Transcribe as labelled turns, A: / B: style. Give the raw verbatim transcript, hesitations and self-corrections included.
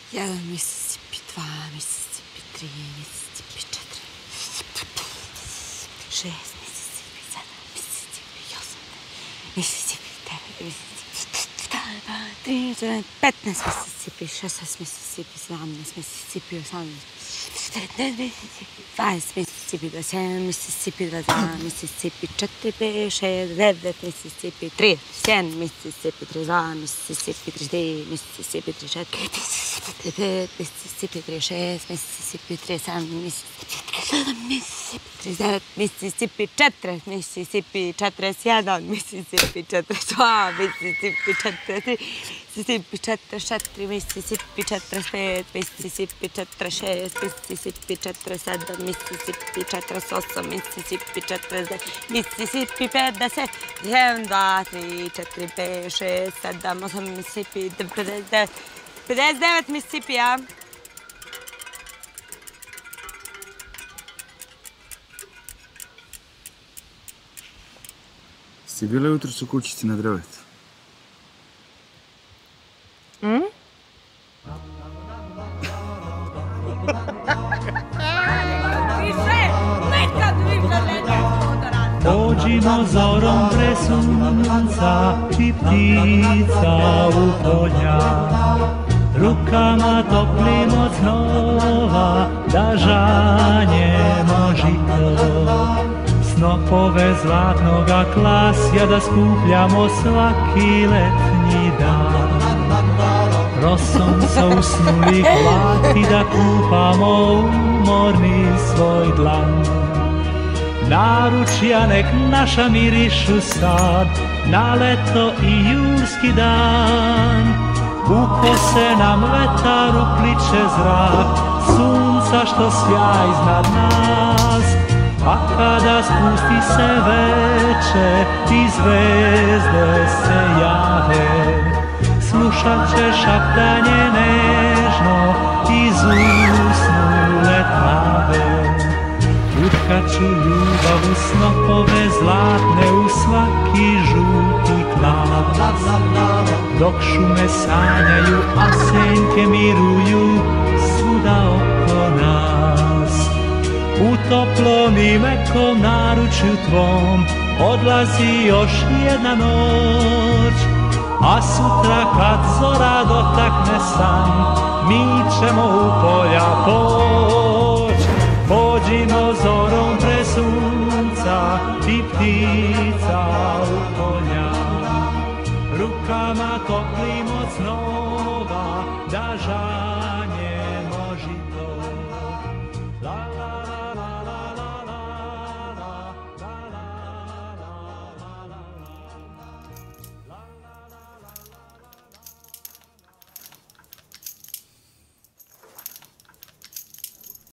A: Jedan Mississippi, dva Mississippi, tri Mississippi, četiri šest Mississippi, sedam Mississippi, osam Mississippi, devet Mississippi, tri, četiri, petnaest Mississippi, šesnaest Mississippi, sedamnaest Mississippi, osamnaest dvadeset Mississippi, dvadeset jedan Mississippi, dvadeset dva Mississippi, četiri, pet, šest, devet Mississippi, trideset jedan Mississippi, trideset dva Mississippi, trideset tri Mississippi, trideset četiri trideset pet Mississippi, trideset šest Mississippi, trideset sedam Mississippi, trideset osam Mississippi, trideset devet Mississippi, četrdeset Mississippi, četrdeset jedan Mississippi, četrdeset dva Mississippi, četrdeset tri Mississippi, četrdeset četiri Mississippi, četrdeset pet Mississippi, četrdeset šest Mississippi, četrdeset sedam Mississippi, četrdeset osam Mississippi, četrdeset devet Mississippi, pedeset jedan, dva, tri, četiri, pet, šest, sedam, osam Mississippi, pedeset devet pedeset devet Mississippija.
B: Si bila jutros u kućici na drvetu?
A: Mm?
C: Pođimo zorom pre sunca i ptica u polja, rukama toplim od snova da žanjemo žito. Snopove zlatnoga klasja da skupljamo svaki letnji dan. Rosom se usnuli hlati da kupamo umorni svoj dlan. Naručja nek naša mirišu sad, na leto i jurski dan. U kose nam vetar upliče zrak, sunca što sjaj iznad nas. Pa kada spusti se veče i zvezde se jave, slušat će šaptanje nežno iz usnule trave. Utkaču ljubav u snopove zlatne u svaki žuti klav. Dok šume sanjaju, a senke miruju svuda oko nas. U toplom i mekom naručju tvom odlazi još jedna noć. A sutra kad zora dotakne san, mi ćemo u polja poć. Pođimo zorom pre sunca i ptica u polja, rukama toplim od snova da žal.